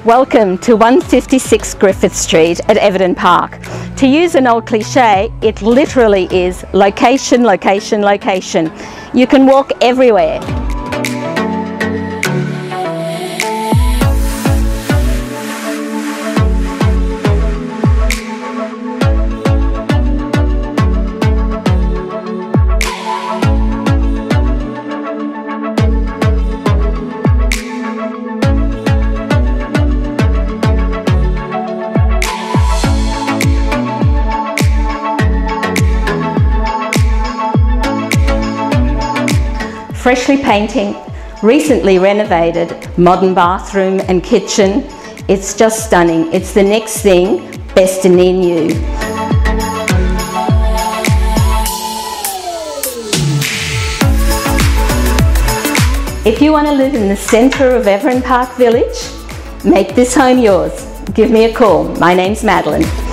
Welcome to 156 Griffith Street at Everton Park. To use an old cliche, it literally is location, location, location. You can walk everywhere. Freshly painting, recently renovated, modern bathroom and kitchen. It's just stunning. It's the next thing, best and near new. If you want to live in the centre of Everton Park Village, make this home yours. Give me a call. My name's Madeleine.